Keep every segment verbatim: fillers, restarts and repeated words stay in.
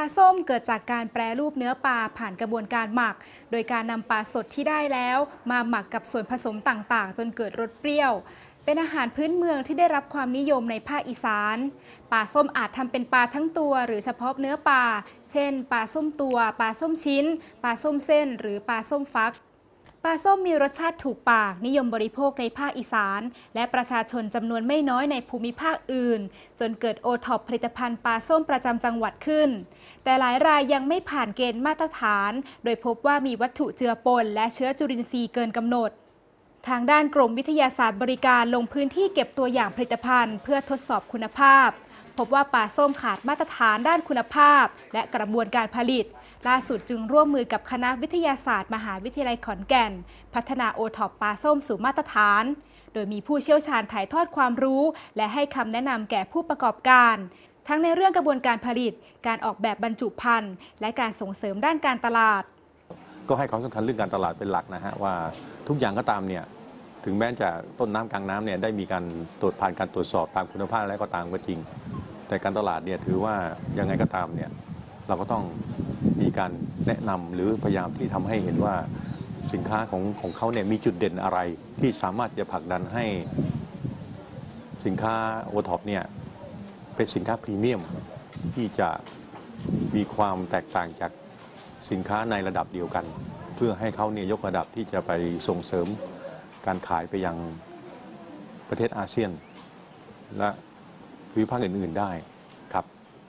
ส้มเกิดจากการแปรรูปเนื้อปลาผ่านกระบวนการหมักโดยการนำปลาสดที่ได้แล้วมาหมักกับส่วนผสมต่างๆจนเกิดรสเปรี้ยวเป็นอาหารพื้นเมืองที่ได้รับความนิยมในภาคอีสานปลาส้มอาจทำเป็นปลาทั้งตัวหรือเฉพาะเนื้อปลาเช่นปลาส้มตัวปลาส้มชิ้นปลาส้มเส้นหรือปลาส้มฟักปลาส้มมีรสชาติถูกปากนิยมบริโภคในภาคอีสานและประชาชนจำนวนไม่น้อยในภูมิภาคอื่นจนเกิดโอท็อปผลิตภัณฑ์ปลาส้มประจำจังหวัดขึ้นแต่หลายรายยังไม่ผ่านเกณฑ์มาตรฐานโดยพบว่ามีวัตถุเจือปนและเชื้อจุลินทรีย์เกินกำหนดทางด้านกรมวิทยาศาสตร์บริการลงพื้นที่เก็บตัวอย่างผลิตภัณฑ์เพื่อทดสอบคุณภาพพบว่าปลาส้มขาดมาตรฐานด้านคุณภาพและกระบวนการผลิตล่าสุดจึงร่วมมือกับคณะวิทยาศาสตร์มหาวิทยาลัยขอนแก่นพัฒนาโอท็อปปลาส้มสู่มาตรฐานโดยมีผู้เชี่ยวชาญถ่ายทอดความรู้และให้คำแนะนำแก่ผู้ประกอบการทั้งในเรื่องกระบวนการผลิตการออกแบบบรรจุภัณฑ์และการส่งเสริมด้านการตลาดก็ให้ความสำคัญเรื่องการตลาดเป็นหลักนะฮะว่าทุกอย่างก็ตามเนี่ยถึงแม้จะต้นน้ำกลางน้ำเนี่ยได้มีการตรวจผ่านการตรวจสอบตามคุณภาพแล้วก็ตามก็จริงแต่การตลาดเนี่ยถือว่ายังไงก็ตามเนี่ยเราก็ต้องมีการแนะนำหรือพยายามที่ทำให้เห็นว่าสินค้าของของเขาเนี่ยมีจุดเด่นอะไรที่สามารถจะผลักดันให้สินค้าโอท็อปเนี่ยเป็นสินค้าพรีเมียมที่จะมีความแตกต่างจากสินค้าในระดับเดียวกันเพื่อให้เขาเนี่ยยกระดับที่จะไปส่งเสริมการขายไปยังประเทศอาเซียนและภูมิภาคอื่นๆได้ครับ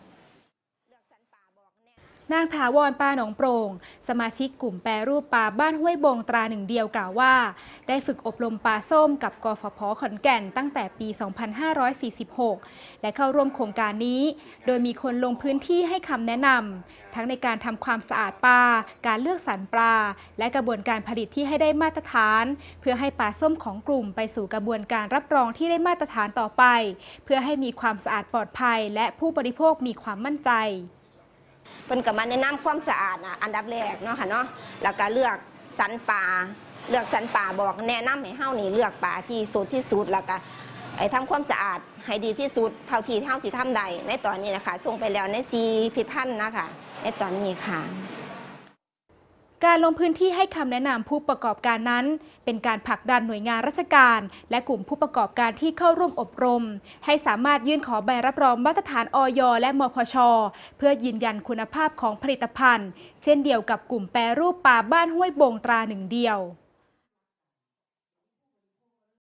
นางถาวรปาหนองโปร่งสมาชิกกลุ่มแปรรูปปลาบ้านห้วยบงตราหนึ่งเดียวกล่าวว่าได้ฝึกอบรมปลาส้มกับกฟผ.ขอนแก่นตั้งแต่ปี สองพันห้าร้อยสี่สิบหก และเข้าร่วมโครงการนี้โดยมีคนลงพื้นที่ให้คำแนะนำทั้งในการทำความสะอาดปลาการเลือกสรรปลาและกระบวนการผลิตที่ให้ได้มาตรฐานเพื่อให้ปลาส้มของกลุ่มไปสู่กระบวนการรับรองที่ได้มาตรฐานต่อไปเพื่อให้มีความสะอาดปลอดภัยและผู้บริโภคมีความมั่นใจเป็นกับมาแนะนำความสะอาดนะอันดับแรกเนาะค่ะเนาะแล้วก็เลือกสรรปลาเลือกสรรปลาบอกแนะนำให้เฮานี่เลือกปลาที่สดที่สุดแล้วก็ไอ้ทำความสะอาดให้ดีที่สุดเท่าที่เท่าสิทำได้ในตอนนี้นะคะส่งไปแล้วในซีพิพันธ์นะคะในตอนนี้ค่ะการลงพื้นที่ให้คำแนะนำผู้ประกอบการนั้นเป็นการผลักดันหน่วยงานราชการและกลุ่มผู้ประกอบการที่เข้าร่วมอบรมให้สามารถยื่นขอใบรับรองมาตรฐานอย.และมพช.เพื่อยืนยันคุณภาพของผลิตภัณฑ์เช่นเดียวกับกลุ่มแปรรูปปลาบ้านห้วยบงตราหนึ่งเดียว